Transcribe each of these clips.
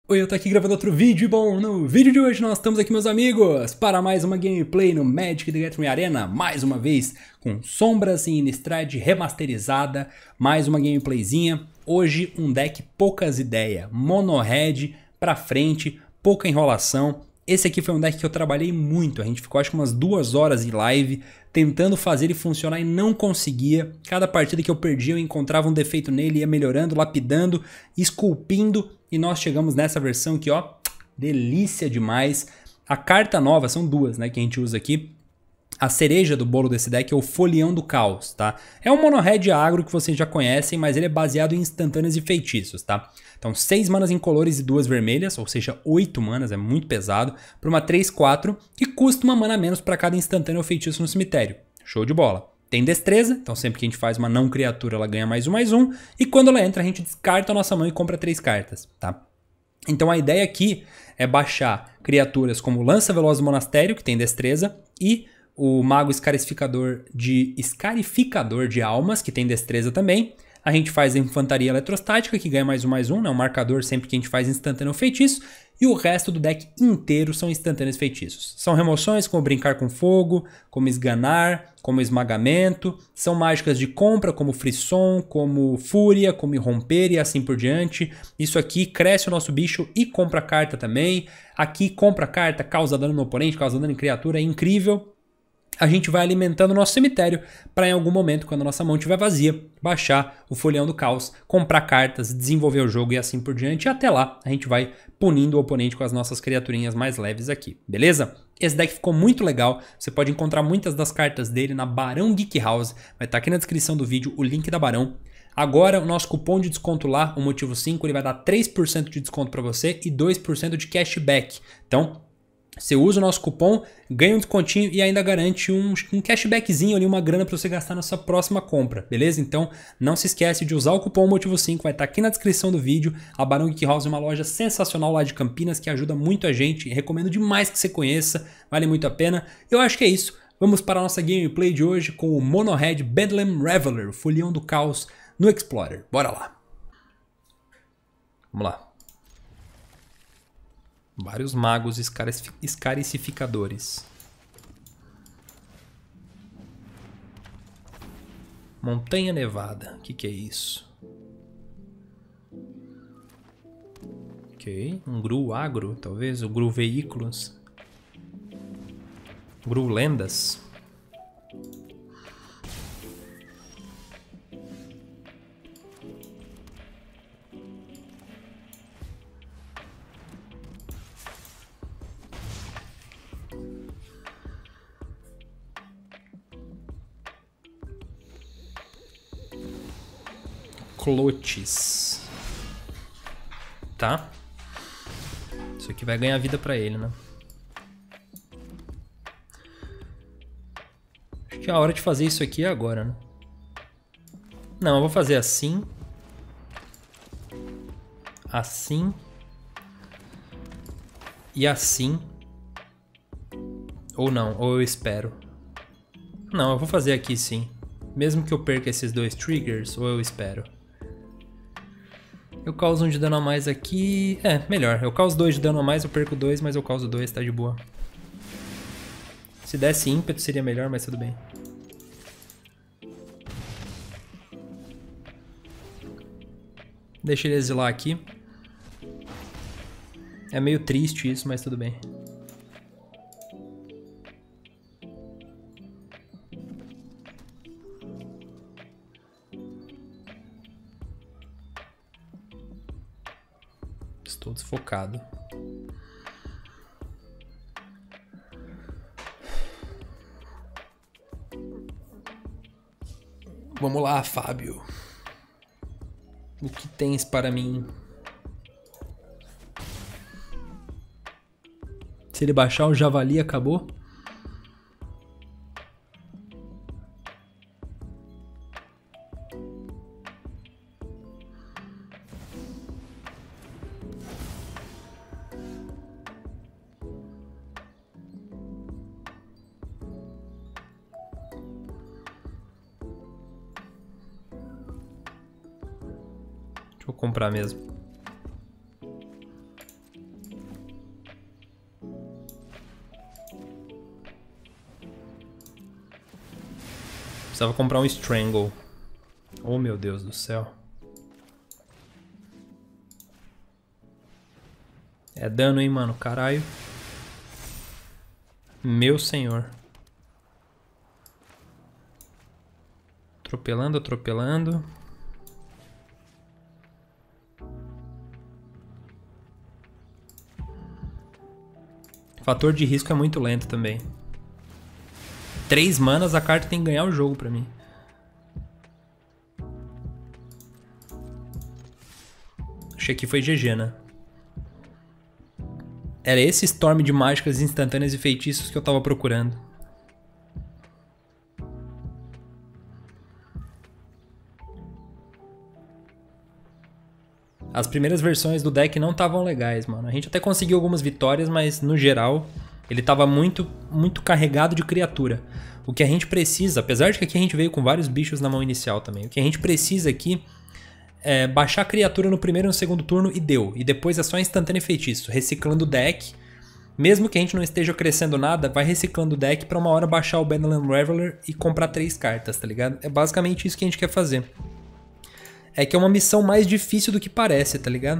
Oi, eu tô aqui gravando outro vídeo e bom, no vídeo de hoje nós estamos aqui, meus amigos, para mais uma gameplay no Magic: The Gathering Arena, mais uma vez com Sombras em Innistrad remasterizada, mais uma gameplayzinha. Hoje um deck poucas ideias, mono red pra frente, pouca enrolação. Esse aqui foi um deck que eu trabalhei muito, a gente ficou acho que umas 2 horas em live tentando fazer ele funcionar e não conseguia. Cada partida que eu perdia eu encontrava um defeito nele, ia melhorando, lapidando, esculpindo e nós chegamos nessa versão aqui, ó, delícia demais. A carta nova, são duas, né, que a gente usa aqui. A cereja do bolo desse deck é o Folião do Caos, tá? É um mono red agro que vocês já conhecem, mas ele é baseado em instantâneas e feitiços, tá? Então 6 manas incolores e 2 vermelhas, ou seja, 8 manas, é muito pesado, para uma 3/4 que custa uma mana a menos para cada instantâneo ou feitiço no cemitério. Show de bola. Tem destreza, então sempre que a gente faz uma não criatura ela ganha +1/+1, e quando ela entra a gente descarta a nossa mão e compra 3 cartas, tá? Então a ideia aqui é baixar criaturas como o Lança Veloz do Monastério, que tem destreza, e o Mago Escarificador de Almas, que tem destreza também. A gente faz a Infantaria Eletrostática, que ganha +1/+1, né? Um marcador sempre que a gente faz instantâneo feitiço. E o resto do deck inteiro são instantâneos feitiços. São remoções como Brincar com Fogo, como Esganar, como Esmagamento. São mágicas de compra como Frisson, como Fúria, como Irromper e assim por diante. Isso aqui cresce o nosso bicho e compra carta também. Aqui compra carta, causa dano no oponente, causa dano em criatura, é incrível. A gente vai alimentando o nosso cemitério para em algum momento, quando a nossa mão estiver vazia, baixar o Folião do Caos, comprar cartas, desenvolver o jogo e assim por diante. E até lá a gente vai punindo o oponente com as nossas criaturinhas mais leves aqui, beleza? Esse deck ficou muito legal, você pode encontrar muitas das cartas dele na Barão Geek House, vai estar aqui na descrição do vídeo o link da Barão. Agora o nosso cupom de desconto lá, o motivo 5, ele vai dar 3% de desconto para você e 2% de cashback. Então, você usa o nosso cupom, ganha um descontinho e ainda garante um cashbackzinho ali, uma grana para você gastar na sua próxima compra, beleza? Então não se esquece de usar o cupom Motivo 5, vai estar aqui na descrição do vídeo. A Barão Geek House é uma loja sensacional lá de Campinas que ajuda muito a gente, recomendo demais que você conheça, vale muito a pena. Eu acho que é isso, vamos para a nossa gameplay de hoje com o Mono Red Bedlam Reveler, o Folião do Caos no Explorer. Bora lá! Vamos lá. Vários magos escaricificadores. Montanha Nevada. O que é isso? Ok. Um Gru Agro, talvez. O Gru Veículos. Gru Lendas. Clotes. Tá? Isso aqui vai ganhar vida pra ele, né? Acho que a hora de fazer isso aqui é agora, né? Não, eu vou fazer assim. Assim. E assim. Ou não, ou eu espero. Não, eu vou fazer aqui sim. Mesmo que eu perca esses 2 triggers, ou eu espero. Eu causo 1 de dano a mais aqui. É, melhor. Eu causo 2 de dano a mais, eu perco 2, mas eu causo 2, tá de boa. Se desse ímpeto seria melhor, mas tudo bem. Deixa ele exilar aqui. É meio triste isso, mas tudo bem. Estou desfocado. Vamos lá, Fábio. O que tens para mim? Se ele baixar o javali, acabou? Vou comprar mesmo. Precisava comprar um Strangle. Oh, meu Deus do céu. É dano, hein, mano? Caralho. Meu senhor. Atropelando, atropelando. Fator de risco é muito lento também. 3 manas, a carta tem que ganhar o jogo pra mim. Achei que foi GG, né? Era esse Storm de mágicas instantâneas e feitiços que eu tava procurando. As primeiras versões do deck não estavam legais, mano. A gente até conseguiu algumas vitórias, mas no geral ele tava muito carregado de criatura. O que a gente precisa, apesar de que aqui a gente veio com vários bichos na mão inicial também, o que a gente precisa aqui é baixar a criatura no primeiro e no segundo turno e deu. E depois é só instantâneo e feitiço, reciclando o deck. Mesmo que a gente não esteja crescendo nada, vai reciclando o deck pra uma hora baixar o Benevolent Reveler e comprar 3 cartas, tá ligado? É basicamente isso que a gente quer fazer. É que é uma missão mais difícil do que parece, tá ligado?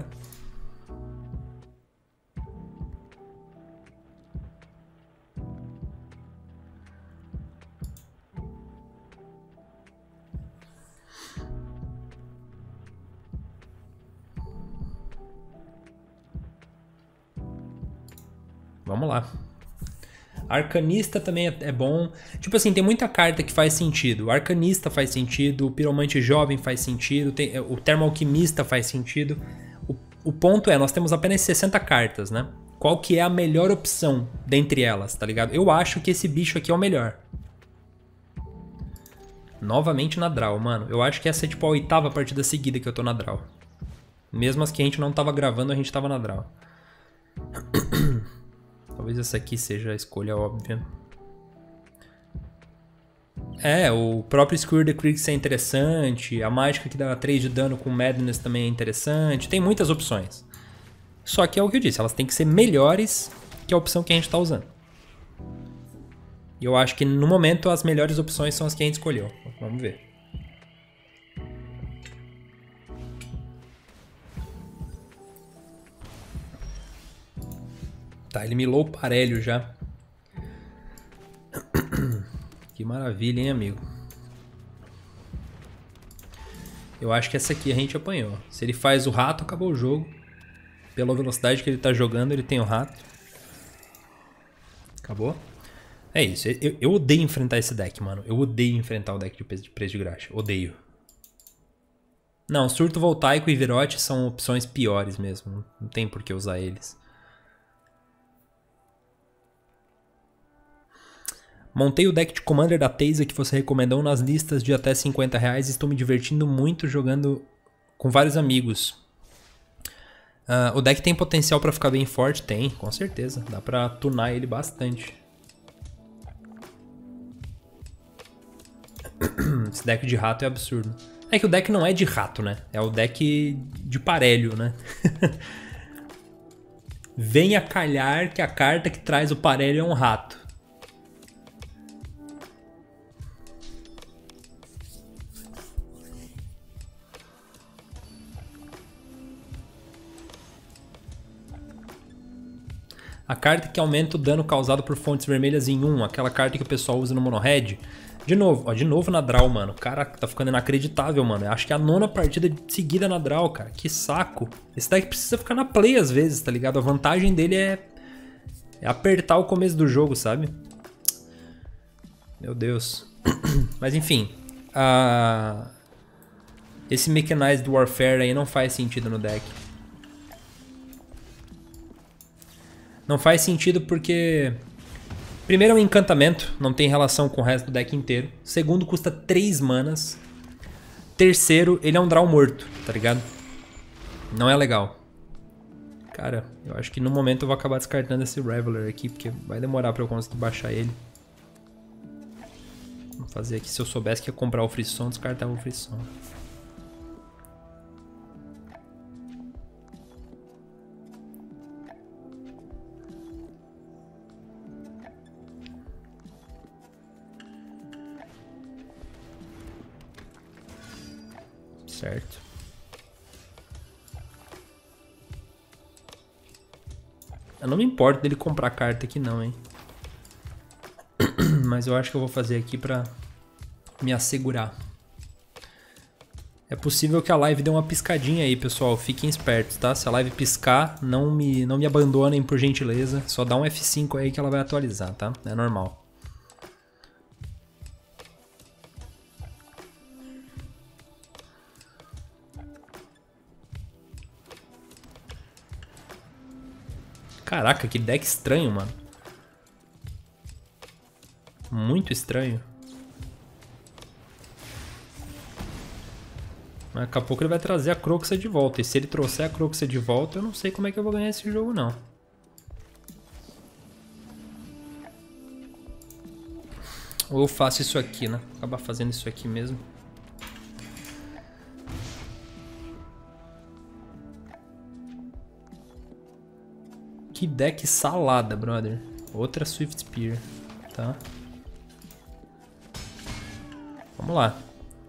Vamos lá. Arcanista também é bom. Tipo assim, tem muita carta que faz sentido. O Arcanista faz sentido, o Piromante Jovem faz sentido, o Termo-Alquimista faz sentido. O ponto é, nós temos apenas 60 cartas, né? Qual que é a melhor opção dentre elas, tá ligado? Eu acho que esse bicho aqui é o melhor. Novamente na draw, mano. Eu acho que essa é tipo a 8ª partida seguida que eu tô na draw. Mesmo as que a gente não tava gravando, a gente tava na draw. Talvez essa aqui seja a escolha óbvia. É, o próprio Skewer the Kriegs é interessante. A mágica que dá 3 de dano com Madness também é interessante. Tem muitas opções. Só que é o que eu disse, elas têm que ser melhores que a opção que a gente tá usando. E eu acho que no momento as melhores opções são as que a gente escolheu. Vamos ver. Tá, ele milou o Parelho já. Que maravilha, hein, amigo? Eu acho que essa aqui a gente apanhou. Se ele faz o rato, acabou o jogo. Pela velocidade que ele tá jogando, ele tem o rato. Acabou? É isso. Eu odeio enfrentar esse deck, mano. Eu odeio enfrentar o deck de preço de graxa. Odeio. Não, Surto Voltaico e Virote são opções piores mesmo. Não tem por que usar eles. Montei o deck de Commander da Teysa que você recomendou nas listas de até R$50 e estou me divertindo muito jogando com vários amigos. O deck tem potencial para ficar bem forte? Tem, com certeza. Dá pra tunar ele bastante. Esse deck de rato é absurdo. É que o deck não é de rato, né? É o deck de Parelho, né? Venha calhar que a carta que traz o Parelho é um rato. A carta que aumenta o dano causado por fontes vermelhas em 1, aquela carta que o pessoal usa no Mono Red. De novo, ó, de novo na draw, mano. O cara tá ficando inacreditável, mano. Eu acho que é a 9ª partida seguida na draw, cara. Que saco. Esse deck precisa ficar na play às vezes, tá ligado? A vantagem dele é apertar o começo do jogo, sabe? Meu Deus. Mas enfim. Esse Mechanized Warfare aí não faz sentido no deck. Não faz sentido porque... Primeiro é um encantamento, não tem relação com o resto do deck inteiro. Segundo, custa 3 manas. Terceiro, ele é um draw morto, tá ligado? Não é legal. Cara, eu acho que no momento eu vou acabar descartando esse Reveler aqui, porque vai demorar pra eu conseguir baixar ele. Vou fazer aqui, se eu soubesse que ia comprar o Frisson, descartava o Frisson. Certo. Eu não me importo dele comprar carta aqui não, hein. Mas eu acho que eu vou fazer aqui pra me assegurar. É possível que a live dê uma piscadinha aí, pessoal. Fiquem espertos, tá? Se a live piscar, não me abandonem, por gentileza. Só dá um F5 aí que ela vai atualizar, tá? É normal. Caraca, que deck estranho, mano. Muito estranho. Mas daqui a pouco ele vai trazer a Croxa de volta. E se ele trouxer a Croxa de volta, eu não sei como é que eu vou ganhar esse jogo, não. Ou eu faço isso aqui, né? Acabar fazendo isso aqui mesmo. Que deck salada, brother. Outra Swift Spear, tá? Vamos lá.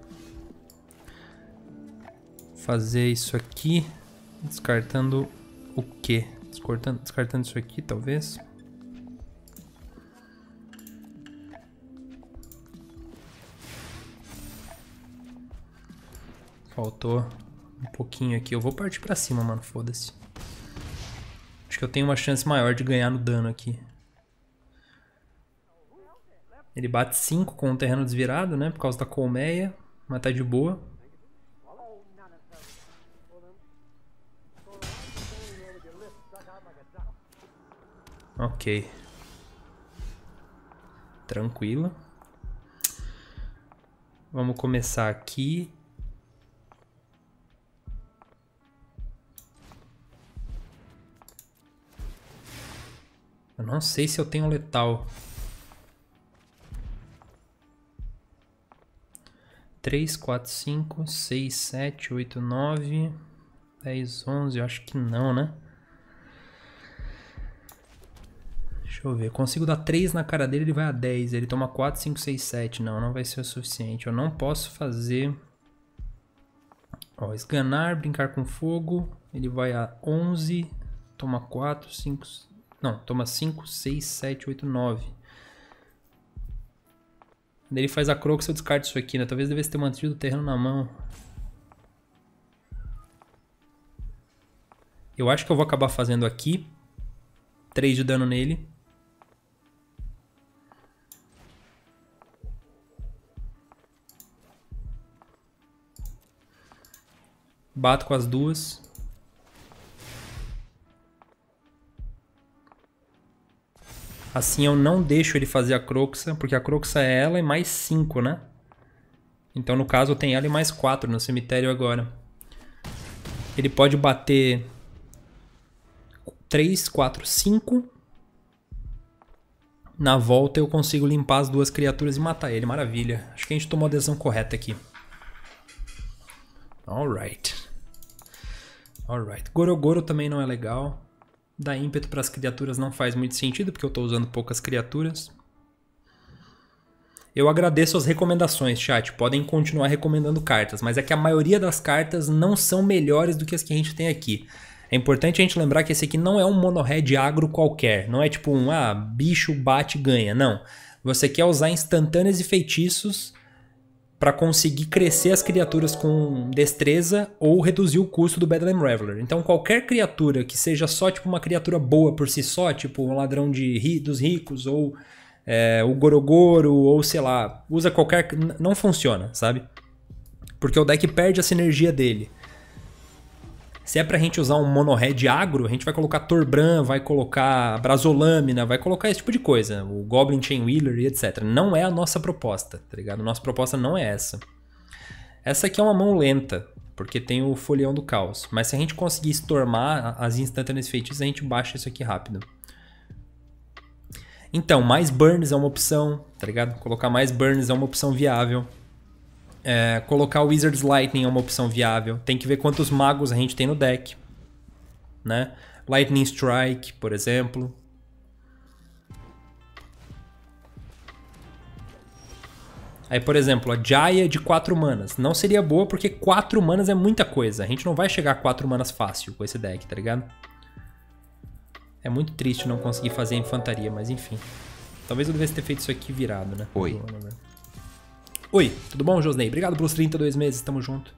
Fazer isso aqui. Descartando o quê? Descartando isso aqui, talvez. Faltou um pouquinho aqui. Eu vou partir pra cima, mano. Foda-se. Acho que eu tenho uma chance maior de ganhar no dano aqui. Ele bate 5 com o terreno desvirado, né? Por causa da colmeia. Mas tá de boa. Ok. Tranquilo. Vamos começar aqui. Eu não sei se eu tenho letal. 3, 4, 5, 6, 7, 8, 9, 10, 11. Eu acho que não, né? Deixa eu ver. Eu consigo dar 3 na cara dele, ele vai a 10. Ele toma 4, 5, 6, 7. Não, não vai ser o suficiente. Eu não posso fazer... Ó, esganar, brincar com fogo. Ele vai a 11. Toma 4, 5... Não, toma 5, 6, 7, 8, 9. Daí ele faz a Croxa, eu descarto isso aqui, né? Talvez devesse ter mantido o terreno na mão. Eu acho que eu vou acabar fazendo aqui 3 de dano nele. Bato com as duas. Assim eu não deixo ele fazer a Croxa, porque a Croxa é ela e mais 5, né? Então no caso eu tenho ela e mais 4 no cemitério agora. Ele pode bater 3, 4, 5. Na volta eu consigo limpar as duas criaturas e matar ele. Maravilha. Acho que a gente tomou a decisão correta aqui. Alright. Alright. Gorogoro também não é legal. Dar ímpeto para as criaturas não faz muito sentido, porque eu estou usando poucas criaturas. Eu agradeço as recomendações, chat. Podem continuar recomendando cartas, mas é que a maioria das cartas não são melhores do que as que a gente tem aqui. É importante a gente lembrar que esse aqui não é um mono-red agro qualquer. Não é tipo um, bicho bate e ganha. Não. Você quer usar instantâneas e feitiços para conseguir crescer as criaturas com destreza ou reduzir o custo do Bedlam Reveler. Então qualquer criatura que seja só tipo uma criatura boa por si só, tipo um ladrão dos ricos ou o Gorogoro ou sei lá, usa qualquer... não funciona, sabe? Porque o deck perde a sinergia dele. Se é pra gente usar um mono-red agro, a gente vai colocar Torbran, vai colocar Brazolâmina, vai colocar esse tipo de coisa. O Goblin Chainwheeler e etc. Não é a nossa proposta, tá ligado? A nossa proposta não é essa. Essa aqui é uma mão lenta, porque tem o Folião do Caos. Mas se a gente conseguir stormar as instantâneas feitiças, a gente baixa isso aqui rápido. Então, mais burns é uma opção, tá ligado? Colocar mais burns é uma opção viável. Colocar o Wizard's Lightning é uma opção viável. Tem que ver quantos magos a gente tem no deck, né? Lightning Strike, por exemplo. Aí, por exemplo, a Jaya de 4 manas. Não seria boa porque 4 manas é muita coisa. A gente não vai chegar a 4 manas fácil com esse deck, tá ligado? É muito triste não conseguir fazer a infantaria, mas enfim. Talvez eu devesse ter feito isso aqui virado, né? Oi. Oi, tudo bom, Josney? Obrigado pelos 32 meses, tamo junto.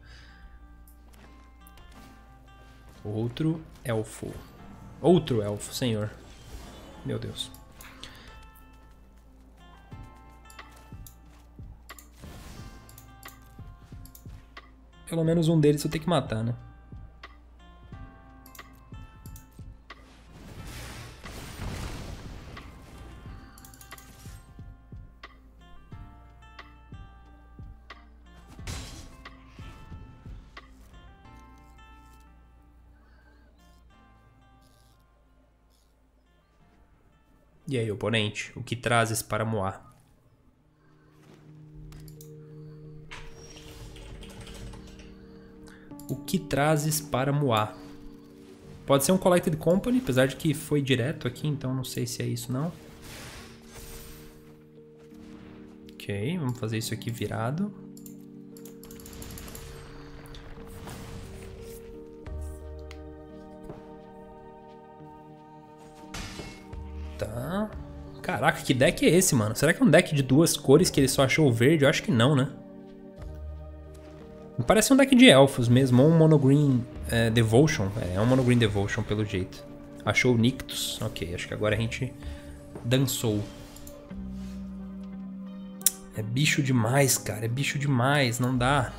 Outro elfo. Outro elfo, senhor. Meu Deus. Pelo menos um deles eu tenho que matar, né? E aí, oponente, o que trazes para Moá? O que trazes para Moá? Pode ser um Collected Company, apesar de que foi direto aqui, então não sei se é isso não. Ok, vamos fazer isso aqui virado. Tá. Caraca, que deck é esse, mano? Será que é um deck de 2 cores que ele só achou o verde? Eu acho que não, né? Parece um deck de elfos mesmo, ou um monogreen Devotion. É um monogreen Devotion pelo jeito. Achou o Nictus. Ok, acho que agora a gente dançou. É bicho demais, cara. É bicho demais, não dá.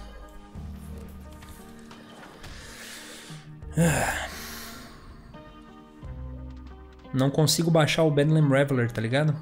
Não consigo baixar o Bedlam Reveler, tá ligado?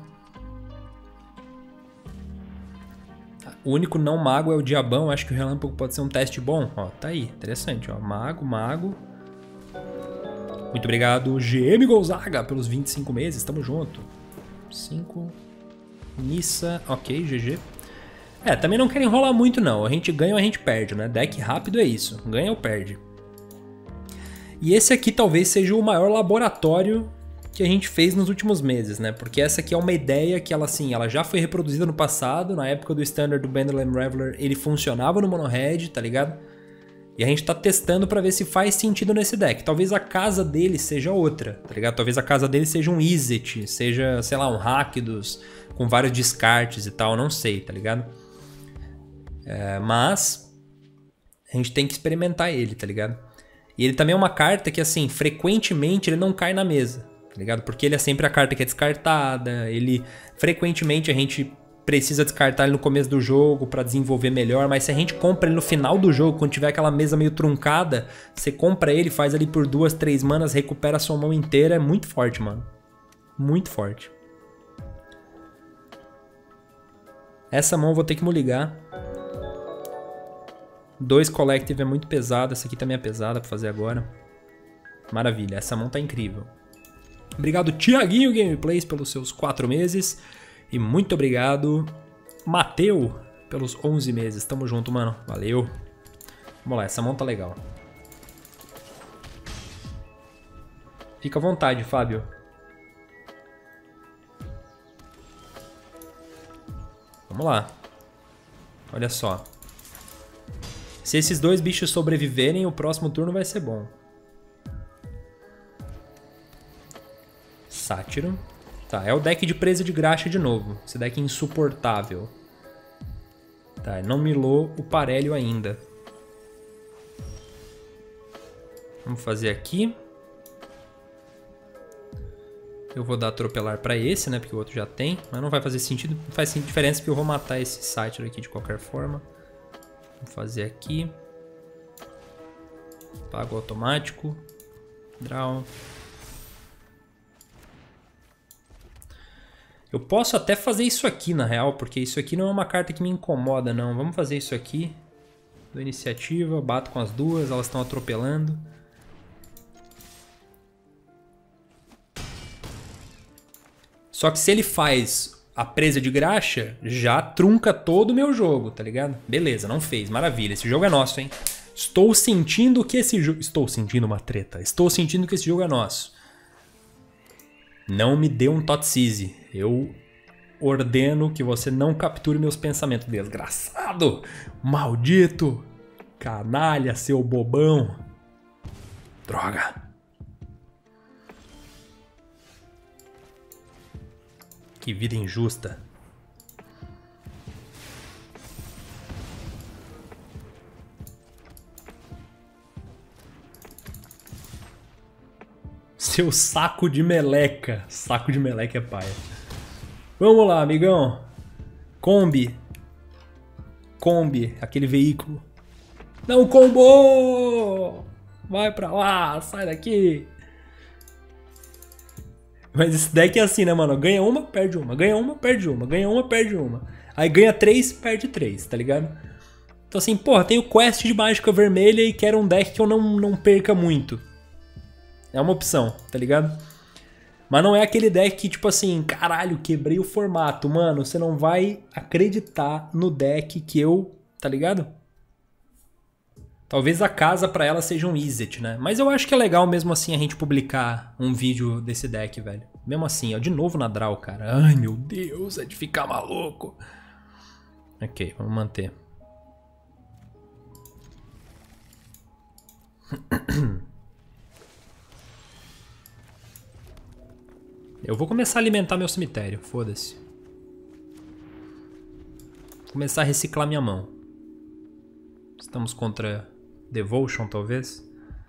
O único não mago é o Diabão. Acho que o Relâmpago pode ser um teste bom. Ó, tá aí. Interessante, ó. Mago, mago. Muito obrigado, GM Gonzaga, pelos 25 meses. Tamo junto. 5. Nissa. Ok, GG. Também não quero enrolar muito, não. A gente ganha ou a gente perde, né? Deck rápido é isso. Ganha ou perde. E esse aqui talvez seja o maior laboratório que a gente fez nos últimos meses, né? Porque essa aqui é uma ideia que ela, assim, ela já foi reproduzida no passado, na época do Standard do Bedlam Reveler, ele funcionava no Mono Red, tá ligado? E a gente tá testando pra ver se faz sentido nesse deck. Talvez a casa dele seja outra, tá ligado? Talvez a casa dele seja um Izzet, seja, sei lá, um Rakdos, com vários descartes e tal, não sei, tá ligado? Mas a gente tem que experimentar ele, tá ligado? E ele também é uma carta que, assim, frequentemente ele não cai na mesa, tá ligado? Porque ele é sempre a carta que é descartada, ele... Frequentemente a gente precisa descartar ele no começo do jogo pra desenvolver melhor, mas se a gente compra ele no final do jogo, quando tiver aquela mesa meio truncada, você compra ele, faz ali por 2, 3 manas, recupera a sua mão inteira, é muito forte, mano. Muito forte. Essa mão eu vou ter que me ligar. 2 Collective é muito pesado, essa aqui também é pesada pra fazer agora. Maravilha, essa mão tá incrível. Obrigado, Thiaguinho Gameplays, pelos seus 4 meses. E muito obrigado, Mateu, pelos 11 meses. Tamo junto, mano. Valeu. Vamos lá, essa mão tá legal. Fica à vontade, Fábio. Vamos lá. Olha só. Se esses 2 bichos sobreviverem, o próximo turno vai ser bom. Sátiro. Tá, é o deck de presa de graxa de novo. Esse deck é insuportável. Tá, não milou o parelho ainda. Vamos fazer aqui. Eu vou dar atropelar pra esse, né? Porque o outro já tem. Mas não vai fazer sentido. Não faz diferença porque eu vou matar esse Sátiro aqui de qualquer forma. Vou fazer aqui. Pago automático. Draw. Eu posso até fazer isso aqui, na real, porque isso aqui não é uma carta que me incomoda, não. Vamos fazer isso aqui. Dou iniciativa, bato com as duas, elas estão atropelando. Só que se ele faz a presa de graxa, já trunca todo o meu jogo, tá ligado? Beleza, não fez, maravilha. Esse jogo é nosso, hein? Estou sentindo que esse jogo... Estou sentindo uma treta. Estou sentindo que esse jogo é nosso. Não me dê um Thoughtseize. Eu ordeno que você não capture meus pensamentos. Desgraçado! Maldito! Canalha, seu bobão! Droga! Que vida injusta. Seu saco de meleca. Saco de meleca é paia. Vamos lá, amigão. Kombi. Kombi, aquele veículo. Não combou! Vai pra lá, sai daqui. Mas esse deck é assim, né, mano? Ganha uma, perde uma. Ganha uma, perde uma. Ganha uma, perde uma. Aí ganha 3, perde 3, tá ligado? Então assim, porra, tenho quest de mágica vermelha e quero um deck que eu não perca muito. É uma opção, tá ligado? Mas não é aquele deck que, tipo assim, caralho, quebrei o formato. Mano, você não vai acreditar no deck que eu... Tá ligado? Talvez a casa pra ela seja um Izzet, né? Mas eu acho que é legal mesmo assim a gente publicar um vídeo desse deck, velho. Mesmo assim, ó, de novo na draw, cara. Ai, meu Deus, é de ficar maluco. Ok, vamos manter. Eu vou começar a alimentar meu cemitério, foda-se. Vou começar a reciclar minha mão. Estamos contra Devotion, talvez.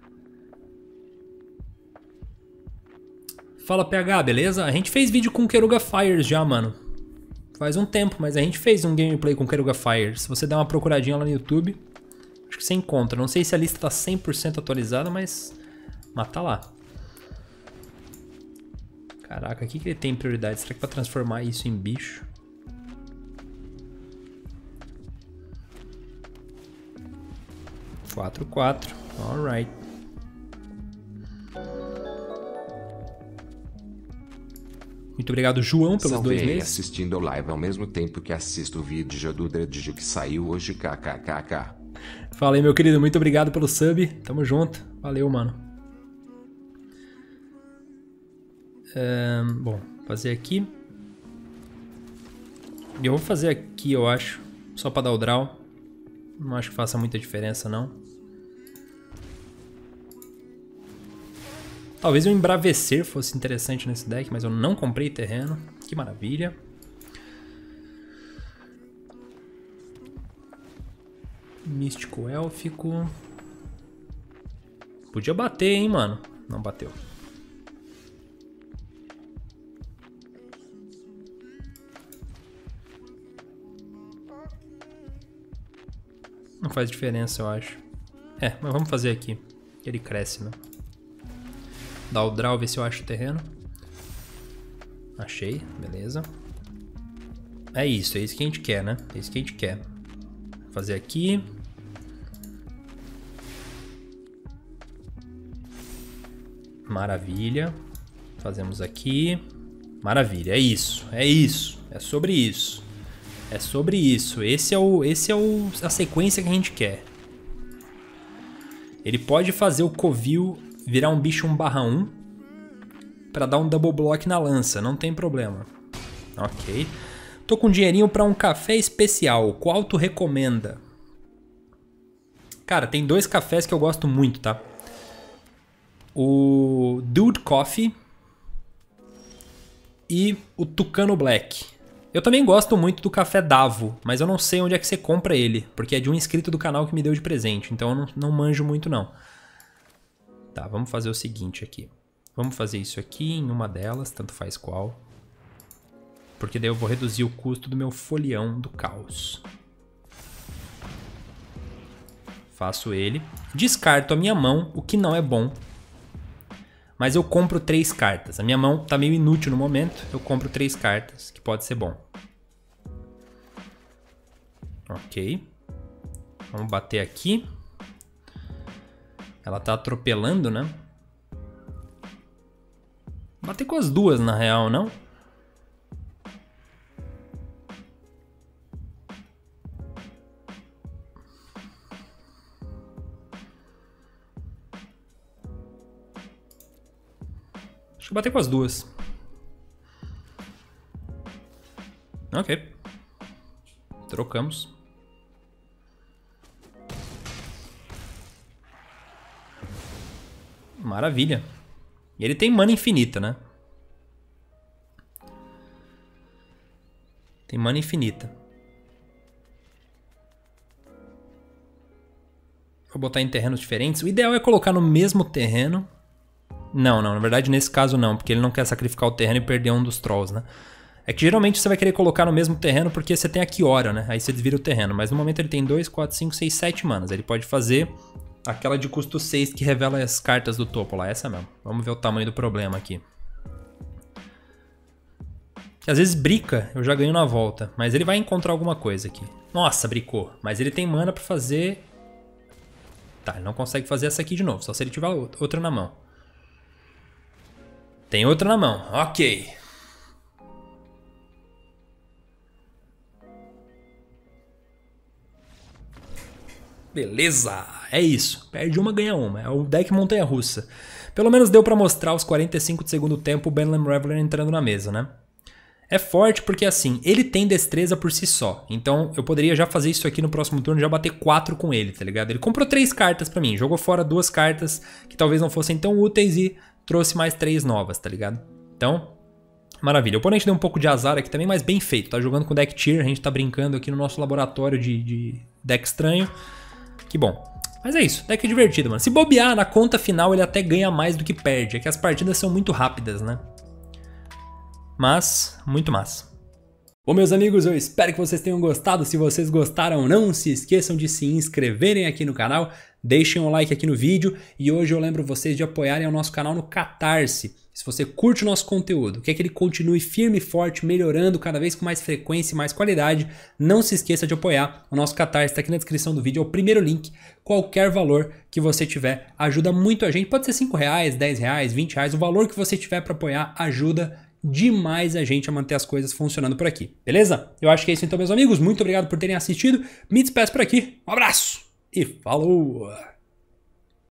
Fala, PH, beleza? A gente fez vídeo com Keruga Fires já, mano. Faz um tempo, mas a gente fez um gameplay com Keruga Fires. Se você der uma procuradinha lá no YouTube, acho que você encontra. Não sei se a lista tá 100% atualizada, mas tá lá. Caraca, o que ele tem prioridade? Será que pra transformar isso em bicho? Quatro, 4. Alright. Muito obrigado, João, pelos Salve 2 aí, meses. assistindo o live ao mesmo tempo que assisto o vídeo do Dredge que saiu hoje, kkkk. Fala aí, meu querido. Muito obrigado pelo sub. Tamo junto. Valeu, mano. Bom, fazer aqui. Eu vou fazer aqui, eu acho. Só pra dar o draw. Não acho que faça muita diferença, não. Talvez o Embravecer fosse interessante nesse deck, mas eu não comprei terreno. Que maravilha. Místico Élfico. Podia bater, hein, mano. Não bateu. Não faz diferença, eu acho. É, mas vamos fazer aqui. Ele cresce, né? Dá o draw, ver se eu acho o terreno. Achei, beleza. É isso que a gente quer, né? É isso que a gente quer. Vou fazer aqui. Maravilha. Fazemos aqui. Maravilha, é isso. É isso. É sobre isso. É sobre isso. Esse é a sequência que a gente quer. Ele pode fazer o Covil virar um bicho 1/1 para dar um double block na lança, não tem problema. Ok. Tô com dinheirinho para um café especial. Qual tu recomenda? Cara, tem 2 cafés que eu gosto muito, tá? O Dude Coffee e o Tucano Black. Eu também gosto muito do café Davo, mas eu não sei onde é que você compra ele, porque é de um inscrito do canal que me deu de presente, então eu não manjo muito não. Tá, vamos fazer o seguinte aqui. Vamos fazer isso aqui em uma delas, tanto faz qual. Porque daí eu vou reduzir o custo do meu folião do caos. Faço ele. Descarto a minha mão, o que não é bom. Mas eu compro 3 cartas. A minha mão tá meio inútil no momento. Eu compro 3 cartas, que pode ser bom. Ok. Vamos bater aqui. Ela tá atropelando, né? Bater com as 2, na real, não? Acho que bater com as 2. Ok. Trocamos. Maravilha. E ele tem mana infinita, né? Tem mana infinita. Vou botar em terrenos diferentes. O ideal é colocar no mesmo terreno. Não, na verdade nesse caso não, porque ele não quer sacrificar o terreno e perder um dos trolls, né? É que geralmente você vai querer colocar no mesmo terreno porque você tem a Kiora, né? Aí você desvira o terreno. Mas no momento ele tem 2, 4, 5, 6, 7 manas. Ele pode fazer aquela de custo 6 que revela as cartas do topo lá. Essa mesmo. Vamos ver o tamanho do problema aqui. Que às vezes brica, eu já ganho na volta. Mas ele vai encontrar alguma coisa aqui. Nossa, bricou. Mas ele tem mana pra fazer... Tá, ele não consegue fazer essa aqui de novo. Só se ele tiver outra na mão. Tem outra na mão. Ok. Beleza, é isso. Perde uma, ganha uma. É o deck montanha-russa. Pelo menos deu pra mostrar os 45 de segundo tempo o Benlam Reveler entrando na mesa, né? É forte porque assim, ele tem destreza por si só. Então eu poderia já fazer isso aqui no próximo turno, já bater 4 com ele, tá ligado? Ele comprou 3 cartas pra mim, jogou fora 2 cartas que talvez não fossem tão úteis e trouxe mais 3 novas, tá ligado? Então, maravilha. O oponente deu um pouco de azar aqui também, mas bem feito. Tá jogando com deck tier, a gente tá brincando aqui no nosso laboratório de deck estranho. Que bom. Mas é isso, deck divertido, mano. Se bobear, na conta final ele até ganha mais do que perde. É que as partidas são muito rápidas, né? Mas, muito massa. Bom, meus amigos, eu espero que vocês tenham gostado. Se vocês gostaram, não se esqueçam de se inscreverem aqui no canal. Deixem um like aqui no vídeo. E hoje eu lembro vocês de apoiarem o nosso canal no Catarse. Se você curte o nosso conteúdo, quer que ele continue firme e forte, melhorando cada vez com mais frequência e mais qualidade, não se esqueça de apoiar. O nosso Catarse está aqui na descrição do vídeo, é o primeiro link. Qualquer valor que você tiver ajuda muito a gente. Pode ser R$5, R$10, R$20. O valor que você tiver para apoiar ajuda demais a gente a manter as coisas funcionando por aqui. Beleza? Eu acho que é isso então, meus amigos. Muito obrigado por terem assistido. Me despeço por aqui. Um abraço e falou!